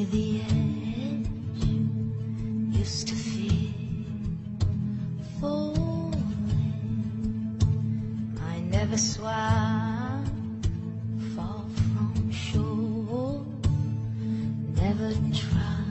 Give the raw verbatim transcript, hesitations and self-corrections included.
near the edge, used to fear falling. I never swam far from shore, never tried